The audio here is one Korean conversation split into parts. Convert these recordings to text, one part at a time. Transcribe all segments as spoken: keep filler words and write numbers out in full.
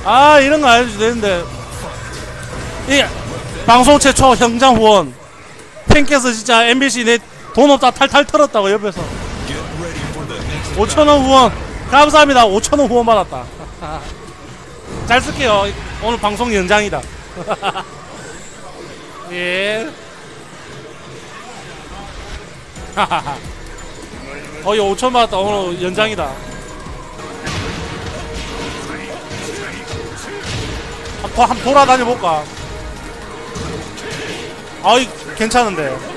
아 이런 거 알려줘도 되는데 이 방송 최초 현장 후원 팬께서 진짜 엠비씨 내 돈 없다 탈탈 털었다고 옆에서 오천원 후원 감사합니다. 오천원 후원 받았다. 잘 쓸게요. 오늘 방송 연장이다. 예. 어이 오천 받았다. 오늘 연장이다. 한번 한 돌아다녀 볼까? 아이 괜찮은데.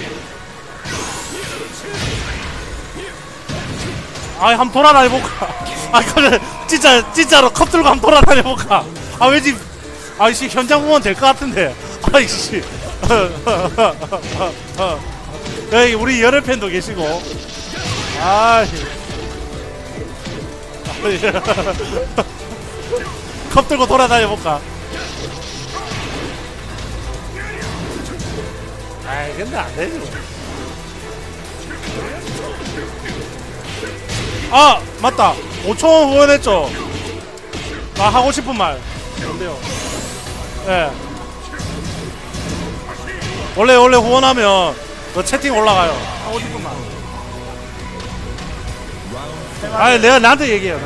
아이 한번 돌아다녀 볼까? 아 그래 진짜 진짜로 컵 들고 한번 돌아다녀 볼까? 아 왠지 아이씨 현장 후원 될 것 같은데. 아이씨. 여기 우리 열혈 팬도 계시고. 아이. 컵 들고 돌아다녀 볼까? 아이 근데 안 되지. 아 맞다. 오천원 후원했죠. 아 하고 싶은 말 뭔데요? 예. 네. 원래 원래 후원하면 너 채팅 올라가요. 하고 싶은 말. 아니 내가 나한테 얘기해요.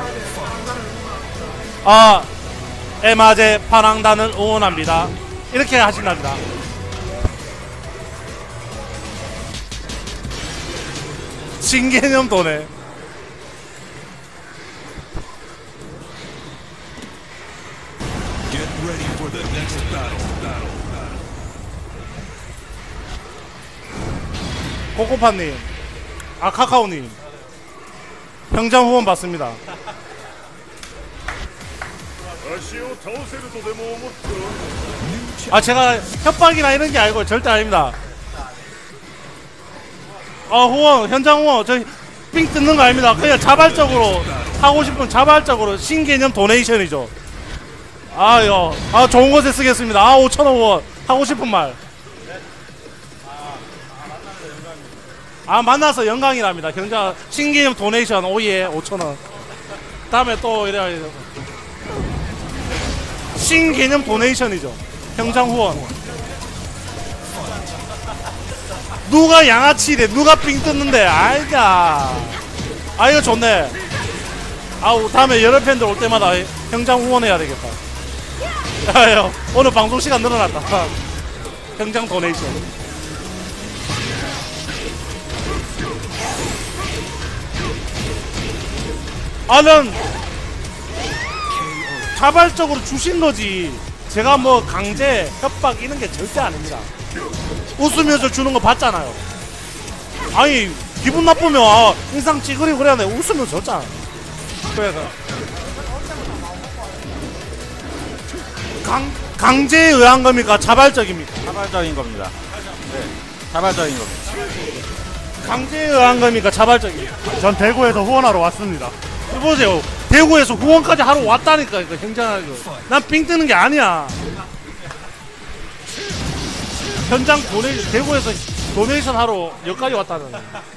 아 에마제 파랑단을 응원합니다. 이렇게 하신답니다. 신개념 도네. 코코파님, 아 카카오님, 현장 후원 받습니다. 아 제가 협박이나 이런 게 아니고 절대 아닙니다. 아 후원, 현장 후원 저 삥 뜯는 거 아닙니다. 그냥 자발적으로 하고 싶으면 자발적으로 신개념 도네이션이죠. 아요, 아 좋은 곳에 쓰겠습니다. 아 오천원 후원 하고 싶은 말. 아 만나서 영광이랍니다. 경장 신개념 도네이션 오예 오천원. 다음에 또 이래 신개념 도네이션이죠. 현장 후원. 누가 양아치래? 누가 삥 뜯는데? 아이가. 아 이거 좋네. 아우 다음에 여러 팬들 올 때마다 현장 후원해야 되겠다. 아유 오늘 방송 시간 늘어났다. 현장 도네이션. 아, 난 자발적으로 주신 거지. 제가 뭐 강제, 협박 이런 게 절대 아닙니다. 웃으면서 주는 거 봤잖아요. 아니, 기분 나쁘면 아, 인상 찌그리고 그래야 돼. 웃으면서 줬잖아. 그래서 강, 강제에 의한 겁니까? 자발적입니까? 자발적인 겁니다. 네, 자발적인 겁니다. 강제에 의한 겁니까? 자발적입니까? 전 대구에서 후원하러 왔습니다. 보세요. 대구에서 후원까지 하러 왔다니까. 이거 행정하고. 난 삥 뜨는 게 아니야. 현장 도네 대구에서 도네이션 하러 여기까지 왔다는.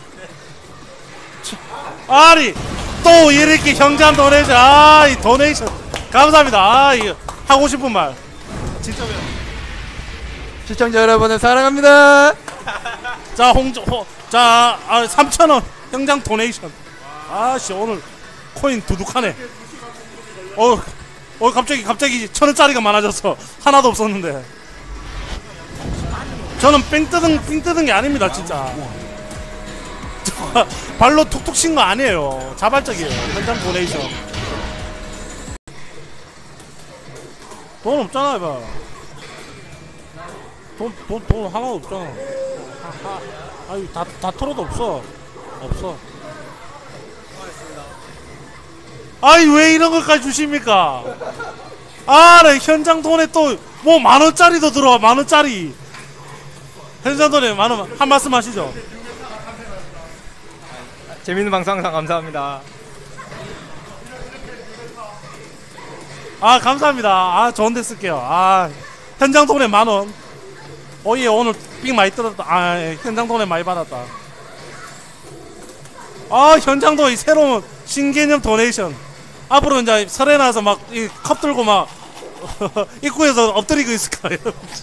아니 또 이렇게 현장 도네이션. 아 이 도네이션 감사합니다. 아 이거 하고 싶은 말. 진짜 왜? 시청자 여러분을 사랑합니다. 자 홍조 호, 자 아, 삼천 원 현장 도네이션. 아씨 오늘 코인 두둑하네. 어, 어 갑자기 갑자기 천 원짜리가 많아졌어. 하나도 없었는데. 저는 뺑 뜯은 뺑 뜯은 게 아닙니다 진짜. 발로 툭툭 친 거 아니에요. 자발적이에요. 현장 도네이션. 돈 없잖아 이봐. 돈 돈 돈 하나 없잖아. 아유 다 다 털어도 없어. 없어. 아이 왜 이런 것까지 주십니까? 아, 네, 현장 돈에 또 뭐 만원짜리도 들어와. 만원짜리 현장 돈에 만원. 한 말씀 하시죠. 재밌는 방송 항상 감사합니다. 아 감사합니다. 아 좋은데 쓸게요. 아 현장 돈에 만원. 어예 오늘 삥 많이 뜯었다. 아 현장 돈에 많이 받았다. 아 현장 돈이 새로운 신개념 도네이션. 앞으로 이제 설에 나서 막 이 컵 들고 막 입구에서 엎드리고 있을 거예요.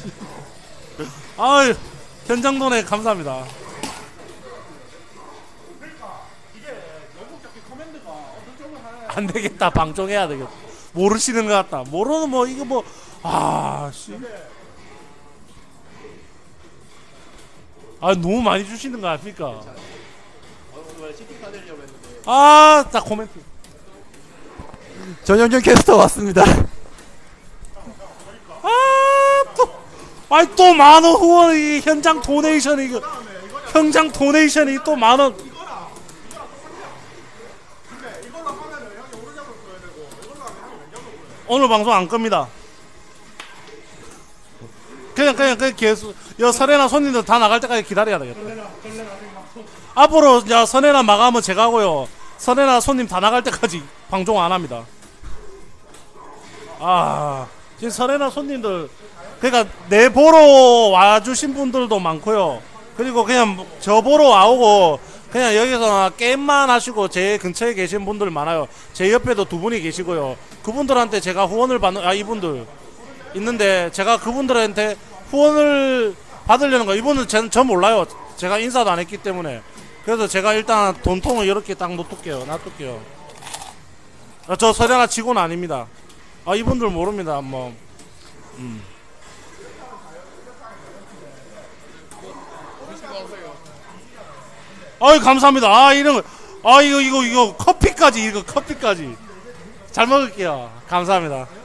아유, 현장 돈에 감사합니다. 안 되겠다. 방종해야 되겠다. 모르시는 것 같다. 모르는 뭐 이거 뭐 아, 씨. 아, 너무 많이 주시는 거 아닙니까? 아, 딱 코멘트. 전영준 캐스터 왔습니다. 아, 또, 아이 또 만원 후원이 현장 도네이션이 이거 현장 도네이션이 또 만원. 오늘 방송 안 겁니다. 그냥 그냥 그냥 계속 여 설에나 손님들 다 나갈 때까지 기다려야 되겠다. 앞으로 야 선해나 마감은 제가 하고요. 선해나 손님 다 나갈 때까지 방송 안 합니다. 아, 지금 선해나 손님들 그러니까 내 보러 와주신 분들도 많고요. 그리고 그냥 저 보러 와오고 그냥 여기서 게임만 하시고 제 근처에 계신 분들 많아요. 제 옆에도 두 분이 계시고요. 그분들한테 제가 후원을 받는 아 이분들 있는데 제가 그분들한테 후원을 받으려는 거 이분은 저, 저 몰라요. 제가 인사도 안 했기 때문에. 그래서 제가 일단 돈통을 이렇게 딱 놔둘게요. 놔둘게요. 아, 저 서려나 직원 아닙니다. 아 이분들 모릅니다. 뭐 음. 아유 감사합니다. 아 이런 거, 아 이거 이거 이거 커피까지 이거 커피까지 잘 먹을게요. 감사합니다.